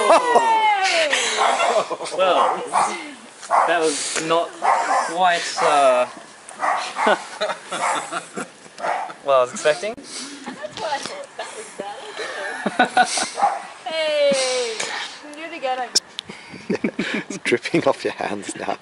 Well, that was not quite what I was expecting. That's what I thought that was bad. Hey! You can do it again. It's dripping off your hands now.